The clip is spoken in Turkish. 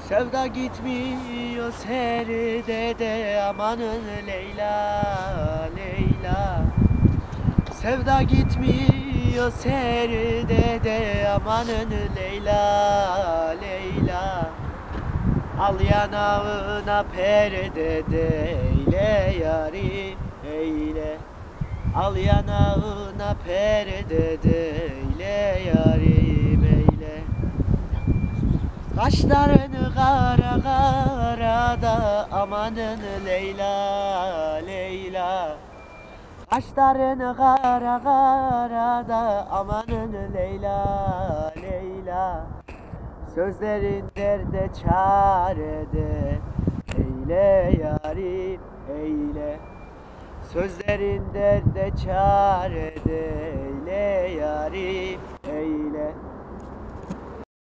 Sevda gitmiyor serde de amanın Leyla, Leyla. Sevda gitmiyor serde de amanın Leyla, Leyla. Al yanağına perde de eyle yarim eyle. Al yanağına perde de eyle yarim eyle. Kaşlarını kara kara da amanın Leyla, Leyla. Kaşlarını kara kara da amanın Leyla, Leyla. Sözlerin derde çarede eyle yarim eyle. Sözlerin derde çarede eyle yarim eyle.